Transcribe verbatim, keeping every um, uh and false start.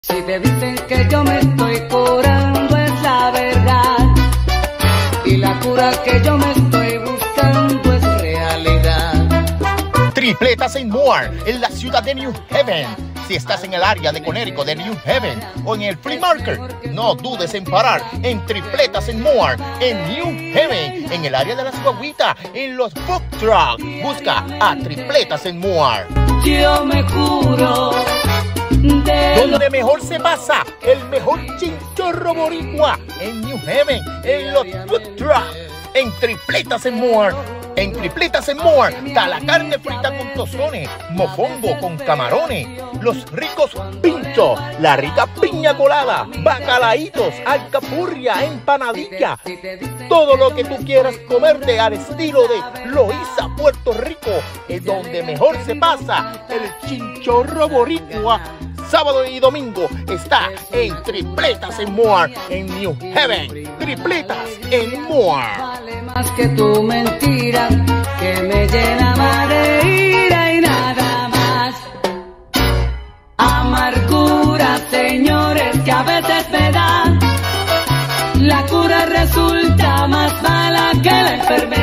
Si te dicen que yo me estoy curando es la verdad, y la cura que yo me estoy buscando es realidad. Tripletas and More en la ciudad de New Haven. Si estás en el área de Conérico de New Haven o en el Flea Market, no dudes en parar en Tripletas and More en New Haven, en el área de las guaguitas, en los food trucks. Busca a Tripletas and More. Yo me curo de donde mejor se pasa el mejor chinchorro boricua en New Haven, en los food trucks, en Tripletas and More. En Tripletas and More está la carne frita con tostones, mofongo con camarones, los ricos pinchos, la rica piña colada, bacalaitos, alcapurria, empanadilla, todo lo que tú quieras comerte al estilo de Loíza, Puerto Rico, es donde mejor se pasa el chinchorro boricua. Sábado y domingo está en Tripletas and More en New Haven. Tripletas and More. Vale más que tu mentira, que me llena de ira y nada más. Amargura, señores, que a veces me da. La cura resulta más mala que la enfermedad.